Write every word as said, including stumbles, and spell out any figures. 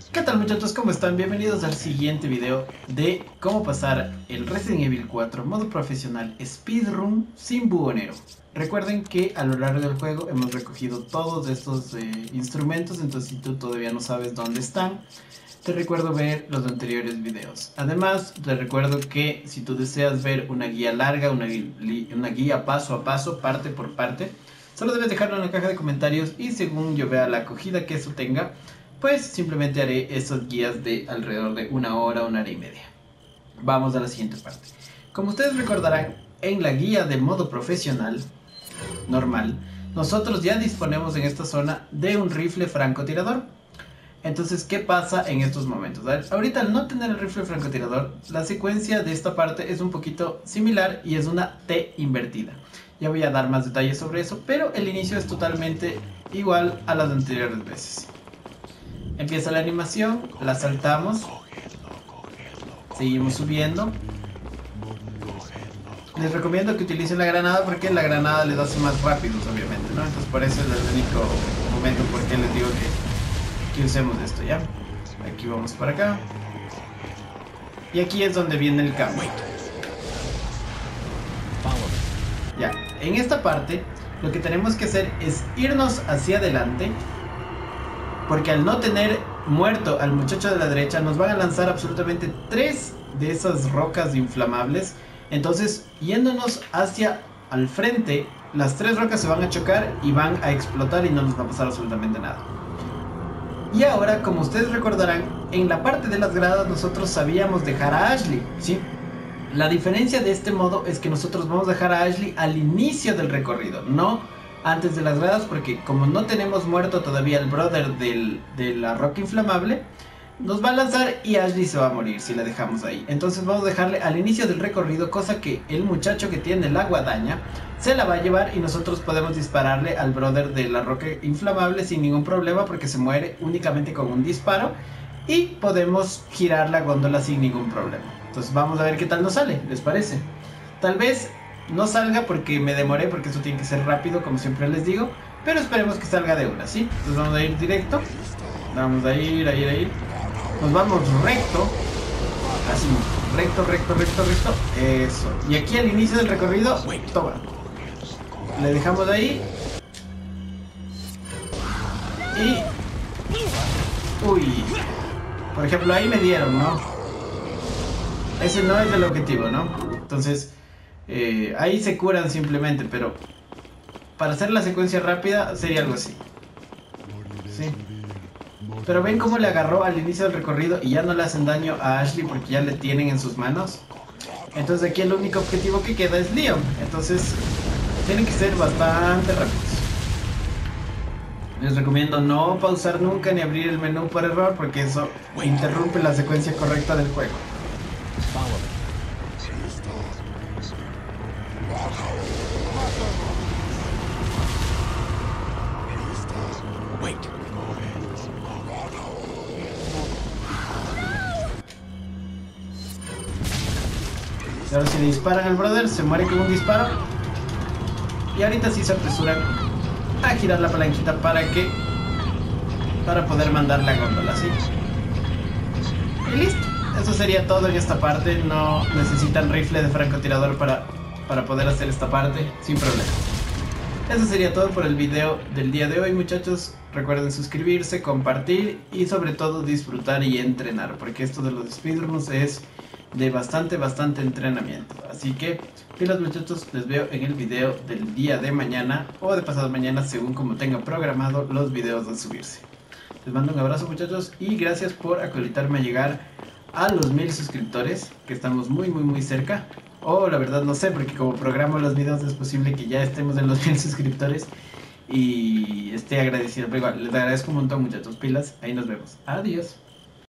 ¿Qué tal muchachos? ¿Cómo están? Bienvenidos al siguiente video de cómo pasar el Resident Evil cuatro modo profesional speedrun sin buhonero. Recuerden que a lo largo del juego hemos recogido todos estos eh, instrumentos, entonces si tú todavía no sabes dónde están, te recuerdo ver los anteriores videos. Además, te recuerdo que si tú deseas ver una guía larga, una, gui una guía paso a paso, parte por parte, solo debes dejarlo en la caja de comentarios y según yo vea la acogida que eso tenga, pues simplemente haré esas guías de alrededor de una hora, una hora y media. Vamos a la siguiente parte. Como ustedes recordarán, en la guía de modo profesional normal, nosotros ya disponemos en esta zona de un rifle francotirador. Entonces, ¿qué pasa en estos momentos? Ahorita, al no tener el rifle francotirador, la secuencia de esta parte es un poquito similar y es una T invertida. Ya voy a dar más detalles sobre eso, pero el inicio es totalmente igual a las anteriores veces. Empieza la animación, la saltamos, seguimos subiendo. Les recomiendo que utilicen la granada porque la granada les hace más rápidos, obviamente, ¿no? Entonces por eso es el único momento por qué les digo que, que usemos esto, ¿ya? Aquí vamos para acá. Y aquí es donde viene el cambio. Ya, en esta parte lo que tenemos que hacer es irnos hacia adelante. Porque al no tener muerto al muchacho de la derecha, nos van a lanzar absolutamente tres de esas rocas inflamables. Entonces, yéndonos hacia al frente, las tres rocas se van a chocar y van a explotar y no nos va a pasar absolutamente nada. Y ahora, como ustedes recordarán, en la parte de las gradas nosotros sabíamos dejar a Ashley, ¿sí? La diferencia de este modo es que nosotros vamos a dejar a Ashley al inicio del recorrido, no antes de las gradas, porque como no tenemos muerto todavía el brother del, de la roca inflamable, nos va a lanzar y Ashley se va a morir si la dejamos ahí. Entonces vamos a dejarle al inicio del recorrido, cosa que el muchacho que tiene la guadaña se la va a llevar y nosotros podemos dispararle al brother de la roca inflamable sin ningún problema, porque se muere únicamente con un disparo y podemos girar la góndola sin ningún problema. Entonces vamos a ver qué tal nos sale, ¿les parece? Tal vez no salga porque me demoré, porque eso tiene que ser rápido, como siempre les digo, pero esperemos que salga de una, ¿sí? Entonces vamos a ir directo, vamos a ir, a ir, a ir, nos vamos recto, así, recto, recto, recto, recto, eso, y aquí al inicio del recorrido, toma, le dejamos ahí, y, uy, por ejemplo ahí me dieron, ¿no? Ese no es el objetivo, ¿no? Entonces, Eh, ahí se curan simplemente, pero para hacer la secuencia rápida sería algo así. ¿Sí? Pero ven cómo le agarró al inicio del recorrido y ya no le hacen daño a Ashley porque ya le tienen en sus manos. Entonces aquí el único objetivo que queda es Leon. Entonces tienen que ser bastante rápidos. Les recomiendo no pausar nunca ni abrir el menú por error, porque eso interrumpe la secuencia correcta del juego. Y ahora si le disparan al brother, se muere con un disparo. Y ahorita sí se apresuran a girar la palanquita para que para poder mandar la góndola, ¿sí? Y listo. Eso sería todo en esta parte. No necesitan rifle de francotirador para, para poder hacer esta parte sin problema. Eso sería todo por el video del día de hoy, muchachos. Recuerden suscribirse, compartir y sobre todo disfrutar y entrenar, porque esto de los speedruns es de bastante, bastante entrenamiento. Así que, pilas muchachos, les veo en el video del día de mañana o de pasado mañana, según como tenga programado los videos de subirse. Les mando un abrazo muchachos y gracias por acolitarme a llegar a los mil suscriptores, que estamos muy, muy, muy cerca. O oh, la verdad no sé, porque como programo los videos es posible que ya estemos en los mil suscriptores y esté agradecido. Pero igual, les agradezco un montón muchachos, pilas, ahí nos vemos. Adiós.